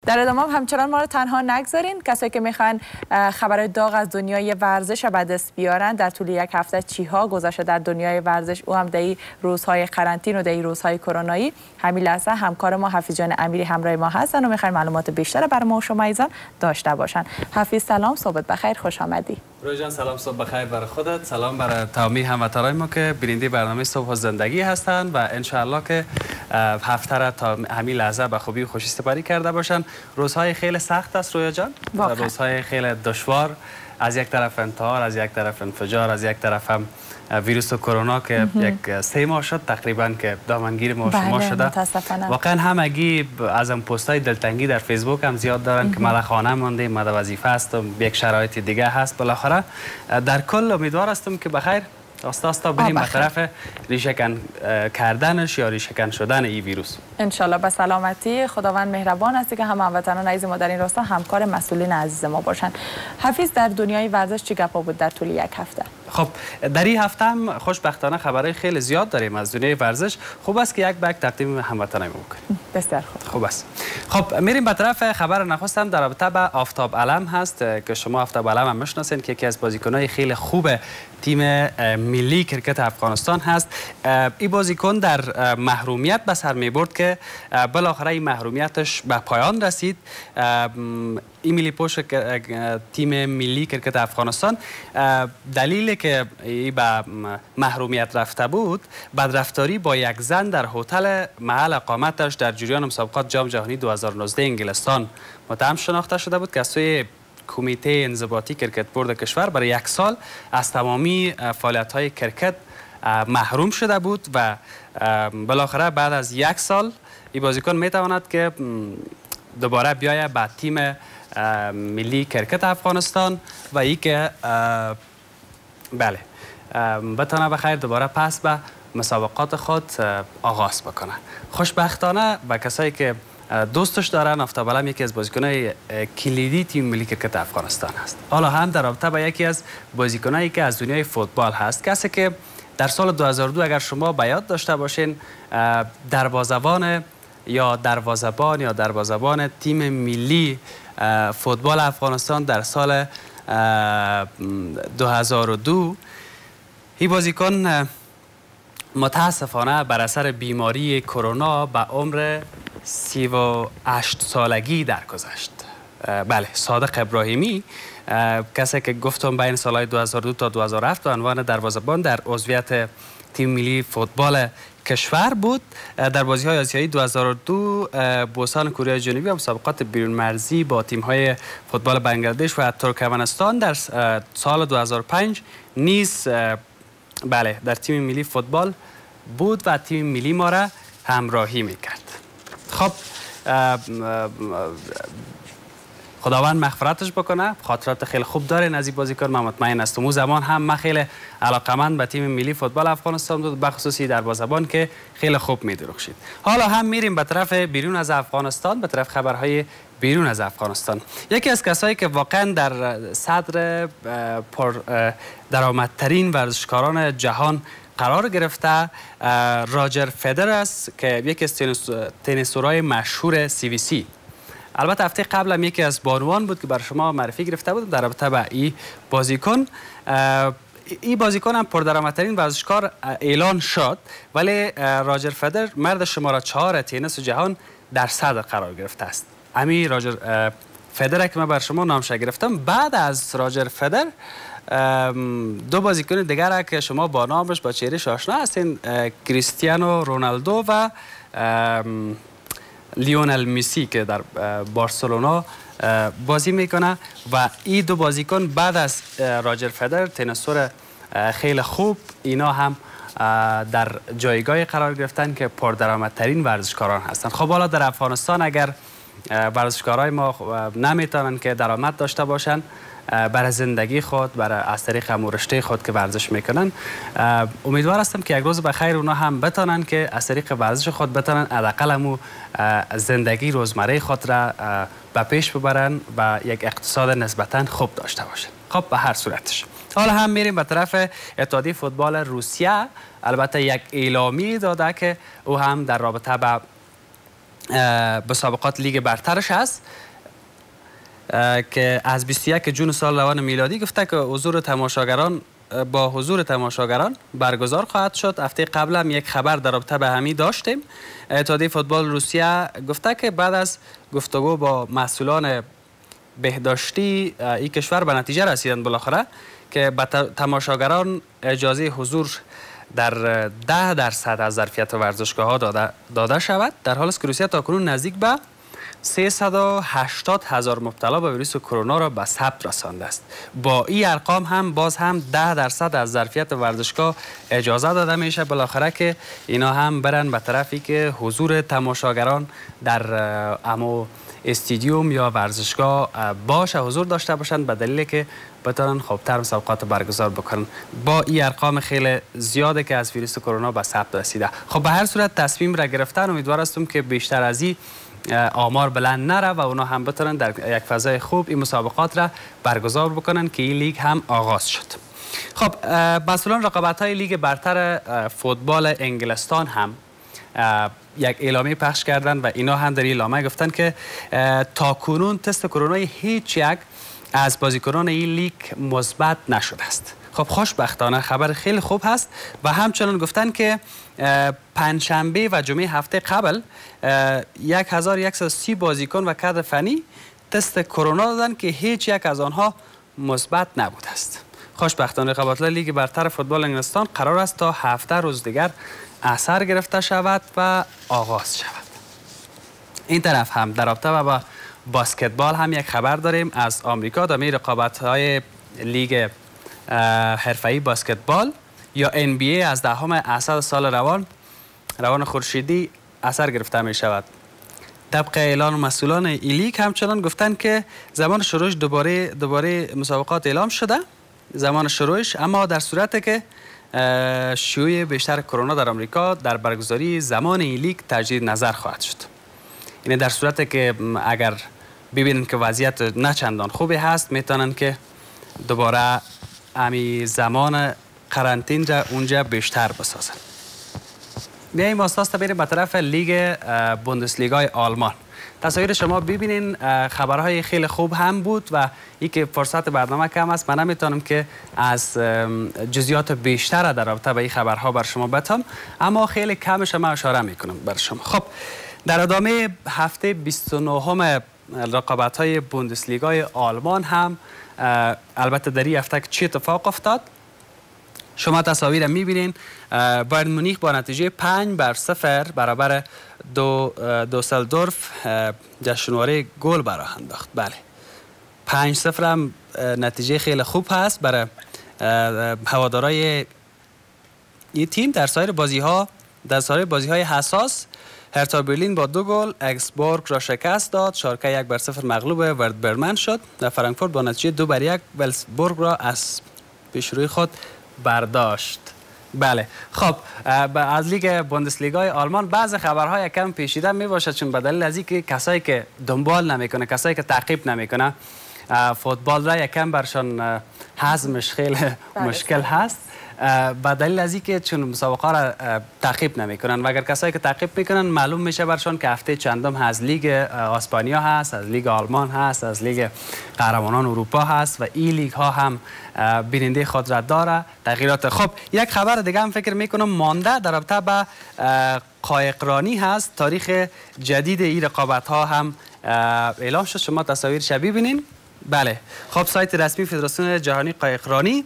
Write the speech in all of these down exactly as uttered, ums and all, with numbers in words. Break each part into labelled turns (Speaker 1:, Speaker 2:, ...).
Speaker 1: در ادامه همچنان ما رو تنها نگذارین. کسایی که میخوان خبر داغ از دنیای ورزش به دست بیارن در طول یک هفته چی ها گذشته در دنیای ورزش، او هم در این روزهای قرنطین و در این روزهای کرونایی، همین لحظه همکار ما حفیظ جان امیری همراه ما هستن و میخواین معلومات بیشتر برای ما و شما ایزان داشته باشن. حفیظ سلام، صبحت بخیر، خوش آمدی.
Speaker 2: روی جان سلام، صبح بخیر برای خودت، سلام برای تمامی هموطنان ما که بیننده برنامه صبح و زندگی هستند و ان شاء الله که هفته را تا همین لحظه به خوبی و خوشی سپری کرده باشن. روزهای خیلی سخت است رویا جان، روزهای خیلی دشوار، از یک طرف انتحار، از یک طرف انفجار، از یک طرف هم ویروس کرونا که یک سه ماه شد تقریبا که دامنگیر ما شما شده. واقعا همگی از هم پستای دلتنگی در فیسبوک هم زیاد دارن که ما خانه مانده، ما وظیفه است و یک شرایط دیگه هست. بالاخره در کل امیدوار هستم که بخیر آستا آستا بریم به طرف ریشه‌کن کردنش یا ریشه‌کن شدن این ویروس.
Speaker 1: انشالله به سلامتی. خداوند مهربان است که هم هموطنان عزیز ما در این راستا همکار مسئولین عزیز ما باشن. حفیظ، در دنیای ورزش چی گپا بود در طول یک هفته؟
Speaker 2: خب در این هفته هم خوشبختانه خبرهای خیلی زیاد داریم از دنیای ورزش. خوب است که یک بک تقدیم هموطنان ما بکنیم.
Speaker 1: بسیار خوب.
Speaker 2: خوب است. خب میریم به طرف خبر نخستم در رابطه با آفتاب علم هست که شما آفتاب علم هم میشناسین که یکی از بازیکن‌های خیلی خوب تیم ملی کرکت افغانستان هست. این بازیکن در محرومیت به سر میبرد که بالاخره این محرومیتش به پایان رسید. ایمیلی پوش تیم ملی کرکت افغانستان دلیلی که ای به محرومیت رفته بود بدرفتاری با یک زن در هتل محل اقامتش در جریان مسابقات جام جهانی دو هزار و نوزده انگلستان متهم شناخته شده بود که از سوی کمیته انضباطی کرکت بورد کشور برای یک سال از تمامی فعالیت‌های کرکت محروم شده بود و بالاخره بعد از یک سال این بازیکن میتواند که دوباره بیاید به تیم ملی کرکت افغانستان و ای که بله بتانه بخیر دوباره پس به مسابقات خود آغاز بکنه. خوشبختانه و کسایی که دوستش دارن، آفتاب علم یکی از بازیکن‌های کلیدی تیم ملی کرکت افغانستان هست. حالا هم در رابطه با یکی از بازیکنایی که از دنیای فوتبال هست، کسی که در سال دو هزار و دو اگر شما به یاد داشته باشین دروازه‌بان یا دروازه‌بان یا دروازه‌بان تیم ملی فوتبال افغانستان در سال دو هزار و دو، این بازیکن متاسفانه بر اثر بیماری کرونا به عمر سی و هشت سالگی درگذشت. بله، صادق ابراهیمی، کسی که گفتم بین سالهای دو هزار و دو تا دو هزار و هفت به عنوان دروازه‌بان در عضویت تیم ملی فوتبال کشور بود. در بازی‌های آسیایی دو هزار و دو بوسان کره جنوبی و مسابقات بیرون مرزی با تیم‌های فوتبال بنگلادش و ترکمنستان در سال دو هزار و پنج نیز بله در تیم ملی فوتبال بود و تیم ملی ما را همراهی میکرد. خب خداوند مغفرتش بکنه. خاطرات خیلی خوب دارین از این بازیکن، من مطمئن هستم. اون زمان هم من خیلی علاقمند به تیم ملی فوتبال افغانستان بود، به خصوصی دروازه‌بان که خیلی خوب می‌درخشید. حالا هم میریم به طرف بیرون از افغانستان، به طرف خبرهای بیرون از افغانستان. یکی از کسایی که واقعا در صدر پر درآمدترین ورزشکاران جهان قرار گرفته راجر فدرر است که یکی از تنیسورهای مشهور سی وی سی. البته هفته قبل هم یکی از بانوان بود که بر شما معرفی گرفته بود در رابطه با این بازیکن. این بازیکن هم پردرآمدترین ورزشکار اعلان شد، ولی راجر فدرر مرد شماره چهار تنیس جهان در صدر قرار گرفته است. امی راجر فدرر که من بر شما نامش گرفتم، بعد از راجر فدرر دو بازیکن دیگر که شما با نامش با چهرهش آشنا هستین، کریستیانو رونالدو و لیونل مسی که در بارسلونا بازی میکنه و این دو بازیکن بعد از راجر فدرر تنیسور خیلی خوب، اینا هم در جایگاه قرار گرفتن که پردرآمدترین ورزشکاران هستند. خب حالا در افغانستان اگر ورزشکارای ما نمیتونن که درآمد داشته باشن برای زندگی خود، برای از طریق همون رشته خود که ورزش میکنن، امیدوار هستم که یک روز بخیر اونا هم بتونن که از طریق ورزش خود بتونن حداقل همون زندگی روزمره خود را به پیش ببرن و یک اقتصاد نسبتا خوب داشته باشن. خب به هر صورتش حالا هم میریم به طرف اتحادیه فوتبال روسیه. البته یک اعلامیه داده که او هم در رابطه با مسابقات لیگ برترش هست که از بیست و یک جون سال روان میلادی گفته که حضور تماشاگران با حضور تماشاگران برگزار خواهد شد. هفته قبل هم یک خبر در رابطه به همین داشتیم. اتحادیه فوتبال روسیه گفته که بعد از گفتگو با مسئولان بهداشتی این کشور به نتیجه رسیدن بالاخره که به تماشاگران اجازه حضور در ده درصد از ظرفیت ورزشگاه ها داده, داده شود، در حالی است که روسیه تاکنون نزدیک به سیصد و هشتاد هزار مبتلا به ویروس کرونا را به ثبت رسانده است. با این ارقام هم باز هم ده درصد از ظرفیت ورزشگاه اجازه داده میشه بالاخره که اینا هم برن به طرفی که حضور تماشاگران در امو استادیوم یا ورزشگاه باشه، حضور داشته باشند به دلیل که بتونن خوبتر مسابقات برگزار بکنن. با این ارقام خیلی زیاده که از ویروس کرونا به ثبت رسیده. خب به هر صورت تصمیم را گرفتن، امیدوار هستم که بیشتر از این آمار بلند نره و اونا هم بتونن در یک فضای خوب این مسابقات را برگزار بکنن که این لیگ هم آغاز شد. خب مسئولان رقابت‌های لیگ برتر فوتبال انگلستان هم یک اعلامیه پخش کردن و اینا هم در این اعلامیه گفتن که تا کنون تست کرونا هیچ یک از بازیکنان این لیگ مثبت نشده است. خب خوشبختانه خبر خیلی خوب هست و همچنان گفتن که پنجشنبه و جمعه هفته قبل یک هزار و صد و سی بازیکن و کادر فنی تست کرونا دادن که هیچ یک از آنها مثبت نبوده است. خوشبختانه رقابت‌های لیگ برتر فوتبال انگلستان قرار است تا هفته روز دیگر اثر گرفته شود و آغاز شود. این طرف هم در رابطه با بسکتبال هم یک خبر داریم از آمریکا. در رقابت‌های لیگ حرفه‌ای بسکتبال یا ان بی ای از دهم اسد سال روان روان خورشیدی اثر گرفته می شود. طبق اعلان مسئولان ای لیگ همچنان گفتند که زمان شروعش دوباره دوباره مسابقات اعلام شده، زمان شروعش، اما در صورتی که شیوع بیشتر کرونا در آمریکا در برگزاری زمان ای لیگ تجدید نظر خواهد شد. یعنی در صورتی که اگر ببینن که وضعیت نه چندان خوبی هست میتونن که دوباره امی زمان قرنطین را اونجا بیشتر بسازن. بیاییم آستاستا بریم به طرف لیگ بوندسلیگای آلمان. تصاویر شما ببینین، خبرهای خیلی خوب هم بود و ای که فرصت برنامه کم است من نمیتونم که از جزئیات بیشتر در رابطه با این خبرها بر شما بتم، اما خیلی کمش ما اشاره میکنم بر شما. خب در ادامه هفته بیست و نهم رقابت‌های بوندسلیگای آلمان هم البته در این هفته چه اتفاق افتاد شما تصاویر میبینین. بایرن مونیخ با نتیجه پنج بر صفر برابر دو دوسلدورف جشنواره گل براه انداخت. بله پنج صفر هم نتیجه خیلی خوب هست برای هوادارای این تیم. در سایر بازی ها در سایر بازی های حساس هرتا برلین با دو گل اکسبورگ را شکست داد، شالکه یک بر صفر مغلوب ورد برمن شد و فرانکفورت با نتیجه دو بر یک ولسبورگ را از پیشروی خود برداشت. بله خب از لیگ بوندسلیگای آلمان بعض خبرها یکم پیچیده می باشد، چون به دلیل از اینکه کسایی که دنبال نمیکنه، کسایی که تعقیب نمیکنه فوتبال را یکم برشان هضمش خیلی مشکل هست، به دلیل از اینکه چون مسابقه را تعقیب نمیکنن و اگر کسایی که تعقیب میکنن معلوم میشه برشان که هفته چندم از لیگ اسپانیا هست، از لیگ آلمان هست، از لیگ قهرمانان اروپا هست و این لیگ ها هم بیننده خود را داره تغییرات. خب یک خبر دیگه هم فکر میکنم مانده در رابطه با قایقرانی هست. تاریخ جدید این رقابت ها هم اعلام شد، شما تصاویرش ببینین. بله خب سایت رسمی فدراسیون جهانی قایقرانی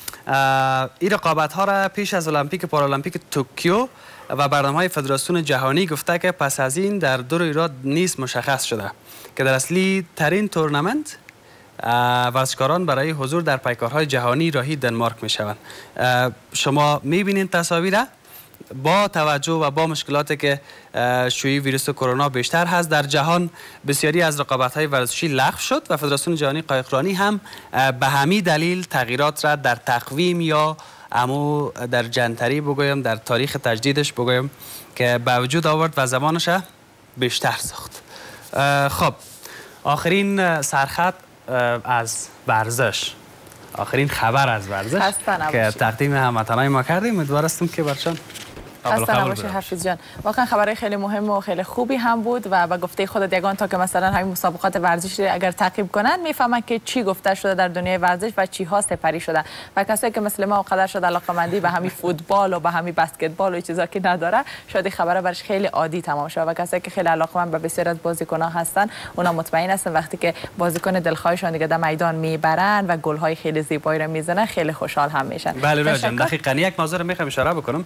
Speaker 2: این رقابت ها را پیش از المپیک پارالمپیک توکیو و برنامه‌های فدراسیون جهانی گفته که پس از این در دور ایراد نیز مشخص شده که در اصلی ترین تورنمنت ورزشکاران برای حضور در پیکارهای جهانی راهی دنمارک می شوند. شما می بینید تصاویر با توجه و با مشکلاتی که شیوع ویروس کرونا بیشتر هست در جهان، بسیاری از رقابت‌های ورزشی لغو شد و فدراسیون جهانی قایقرانی هم به همین دلیل تغییرات را در تقویم یا امو در جنتری بگویم در تاریخ تجدیدش بگویم که به وجود آورد و زمانش بیشتر ساخت. خب آخرین سرخط از ورزش، آخرین خبر از ورزش که تقدیم هموطنان ما کردیم، امیدوار هستم که برشان
Speaker 1: خسته نباشی حفیظ جان. واقعا خبرهای خیلی مهم و خیلی خوبی هم بود و به گفته خودت یگان تا که مثلا همین مسابقات ورزشی اگر تعقیب کنند میفهمن که چی گفته شده در دنیای ورزش و چی ها سپری شده و کسایی که مثل ما قدر شده علاقه‌مندی به همین فوتبال و به همین بسکتبال و چیزا که نداره شاید خبر برش خیلی عادی تمام شده و کسایی که خیلی علاقه‌مند به بسیار از بازیکن‌ها هستن اونا مطمئن هستن وقتی که بازیکن دلخواهشان دیگه در میدان میبرن و گل‌های خیلی زیبایی رو میزنن خیلی خوشحال هم میشن.
Speaker 2: بله رویا جان دقیقاً یک موضوع میخوام اشاره بکنم.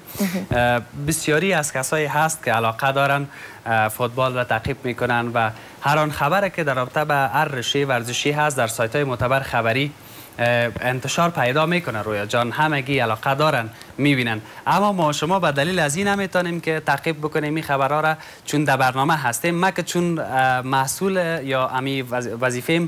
Speaker 2: بسیاری از کسایی هست که علاقه دارن فوتبال را تعقیب میکنن و هر آن خبری که در رابطه به هر رشته ورزشی هست در سایت های معتبر خبری انتشار پیدا میکنه. رویا جان همگی علاقه دارن میبینن، اما ما شما به دلیل از این نمیتونیم که تعقیب بکنیم این خبرها را چون در برنامه هستیم. ما که چون مسئول یا امی وظیفه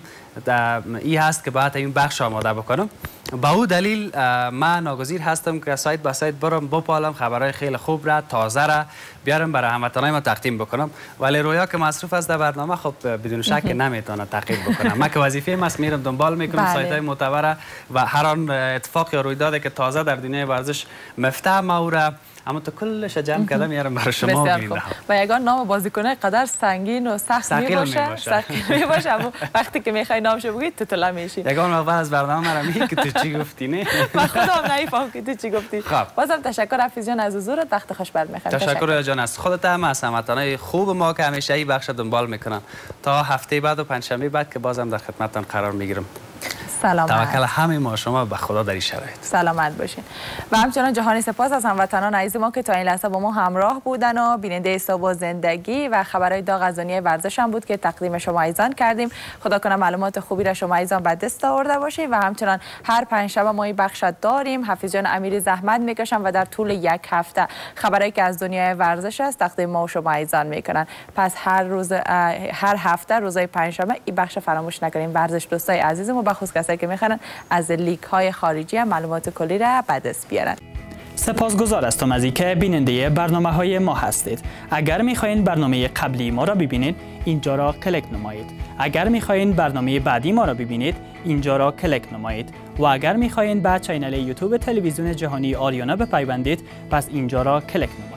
Speaker 2: ای هست که باید این بخش آماده بکنم، با او دلیل من ناگزیر هستم که سایت با سایت برم بپالم خبرهای خیلی خوب را تازه را بیارم برای هموطنای ما تقدیم بکنم. ولی رویا که مصروف است در برنامه خب بدون شک نمیتونه تعقیب بکنم. من که وظیفه ماست میرم دنبال میکنم سایت های معتبر و هر آن اتفاق یا رویدادی که تازه در دنیای ورزش مفتاح ما را اما تو کلش جمع کردم میارم برای شما ببینید.
Speaker 1: و یگان نام بازیکن قدر سنگین و سخت میباشه ثقیل میباشه اما وقتی که میخوای نامشو بگی تو طلا میشی.
Speaker 2: یگان اول از برنامه مرا میگی که تو چی گفتی نه؟
Speaker 1: من خودم نمیفهم که تو چی گفتی. خب بازم تشکر حفیظ جان از حضورت، وقت خوش بعد میخوام.
Speaker 2: تشکر رویا جان از خودت هم از هموطنای خوب ما که همیشه این بخش دنبال میکنن. تا هفته بعد و پنجشنبه بعد که بازم در خدمتتان قرار میگیرم.
Speaker 1: سلامت.
Speaker 2: توکل همه ما شما به خدا در این شرایط.
Speaker 1: سلامت باشین. و همچنان جهانی سپاس از هموطنان عزیز ما که تا این لحظه با ما همراه بودن و بیننده صبح و زندگی و خبرهای داغ از دنیای ورزش هم بود که تقدیم شما عزیزان کردیم. خدا کنه معلومات خوبی را شما عزیزان به دست آورده باشید و همچنان هر پنجشنبه ما این بخش داریم. حفیظ جان امیری زحمت میکشن و در طول یک هفته خبرایی که از دنیای ورزش است تقدیم ما و شما عزیزان میکنن. پس هر روز هر هفته روزهای پنجشنبه این بخش فراموش نکنیم. ورزش دوستای عزیز ما بخصوص کسایی که میخوان از لیگ های خارجی هم معلومات کلی را به دست بیارن.
Speaker 3: سپاسگزار هستم از اینکه بیننده برنامه های ما هستید. اگر میخواین برنامه قبلی ما را ببینید اینجا را کلیک نمایید. اگر میخواین برنامه بعدی ما را ببینید اینجا را کلیک نمایید و اگر میخواین به کانال یوتیوب تلویزیون جهانی آریانا بپیوندید پس اینجا را کلیک نمایید.